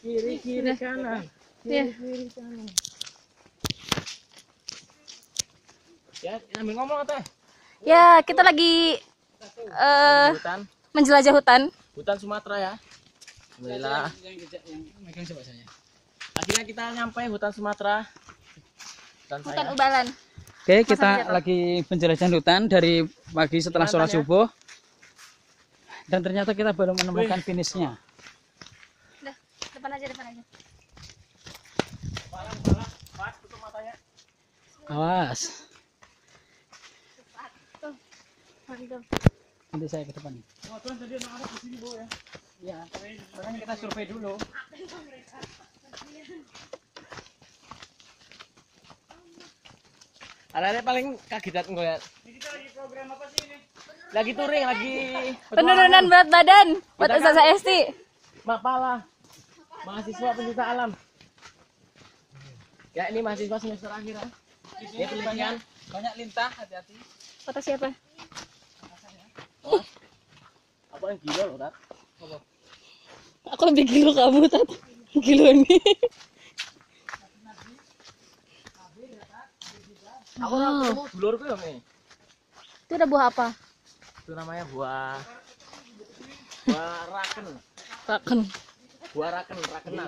Kiri kanan. Kiri kanan. Ya, sambil ngomong teh. Ya, kita lagi Hutan. menjelajah hutan. Hutan Sumatera ya. Alhamdulillah. Akhirnya kita nyampe hutan Sumatera. Hutan Ubalan. Oke, kita lagi penjelajahan hutan dari pagi setelah sholat subuh. Dan ternyata kita baru menemukan finishnya. Udah, depan aja. Pas tutup matanya. Awas. Mantap. Nanti saya ke depan. Oh, tuan tadi anak-anak di sini, Bu ya. Ya, makanya kita survei dulu. Ada paling kaget gue ya. Kita lagi program apa sih ini? Lagi touring, lagi Penurunan berat badan buat Ustazah Esti. Mapala. Mahasiswa pencinta alam. Ya, ini mahasiswa semester akhir ya. Dia penelitian. Banyak lintah, hati-hati. Kata siapa? Apa yang gila loh, Tat? Aku lebih gila kamu, Tat. Gila ini. Aku ketemu dulurku ya, Mi. Itu ada buah apa? Itu namanya buah raken. Raken. Buah rakenal.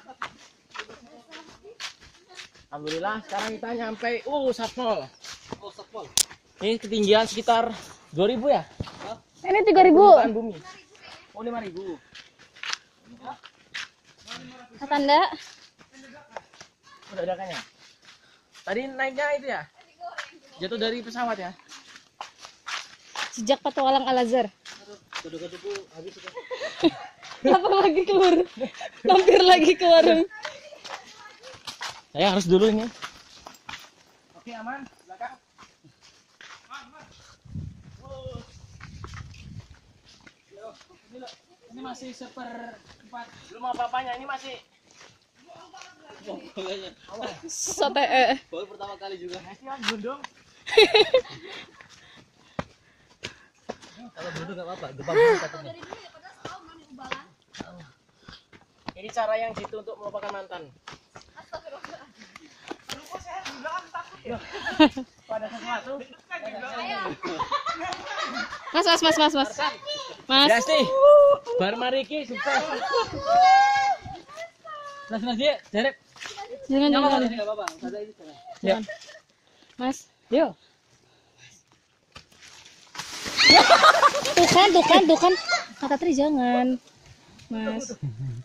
Alhamdulillah sekarang kita nyampe Satpol. Ini ketinggian sekitar 2000 ya? Ini 3000. Permukaan bumi. Oh, 5000. Tanda. Udah ada kayaknya. Tadi naiknya itu ya? Jatuh dari pesawat ya? Sejak petualang Al-Azhar. Gado-gadoku habis itu. Lapar lagi keluar. Mampir lagi ke warung. Saya harus dulu ini. Oke, aman. Belakang. Ini masih seperempat. Belum apa-apanya, ini masih Sate baru pertama kali juga. Siap, Bundung. Kalau Bundung enggak apa-apa, depan katanya. Ini cara yang jitu untuk melupakan mantan. Pada sesuatu. Mas. Ya sih. Bar mariki sukses. Mas dia, jarep. Jangan. Enggak apa-apa. Ya. Mas. Yuk. Tuh kan. Kata Tri jangan. Mas.